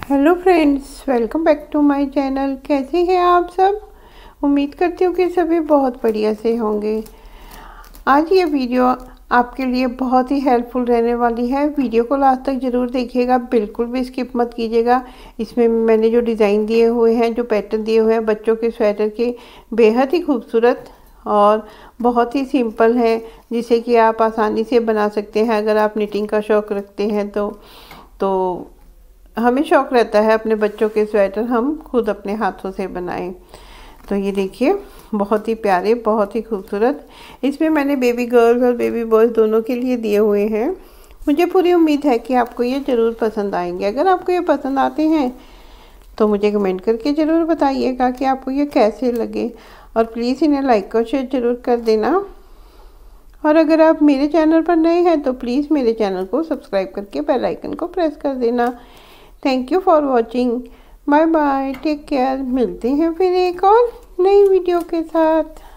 Hello friends, welcome back to my channel. कैसे हैं आप सब? उम्मीद करती हूँ कि सभी बहुत बढ़िया से होंगे। आज ये वीडियो आपके लिए बहुत ही हेल्पफुल रहने वाली है। वीडियो को लास्ट तक ज़रूर देखिएगा, बिल्कुल भी स्किप मत कीजिएगा। इसमें मैंने जो डिज़ाइन दिए हुए हैं, जो पैटर्न दिए हुए हैं बच्चों के स्वेटर के, बेहद ही खूबसूरत और बहुत ही सिंपल है, जिसे कि आप आसानी से बना सकते हैं। अगर आप निटिंग का शौक़ रखते हैं तो हमें शौक़ रहता है अपने बच्चों के स्वेटर हम खुद अपने हाथों से बनाएं। तो ये देखिए, बहुत ही प्यारे, बहुत ही खूबसूरत। इसमें मैंने बेबी गर्ल्स और बेबी बॉयज़ दोनों के लिए दिए हुए हैं। मुझे पूरी उम्मीद है कि आपको ये ज़रूर पसंद आएंगे। अगर आपको ये पसंद आते हैं तो मुझे कमेंट करके ज़रूर बताइएगा कि आपको ये कैसे लगे, और प्लीज़ इन्हें लाइक और शेयर ज़रूर कर देना। और अगर आप मेरे चैनल पर नए हैं तो प्लीज़ मेरे चैनल को सब्सक्राइब करके बेल आइकन को प्रेस कर देना। Thank you for watching. Bye bye, take care. मिलते हैं फिर एक और नई वीडियो के साथ।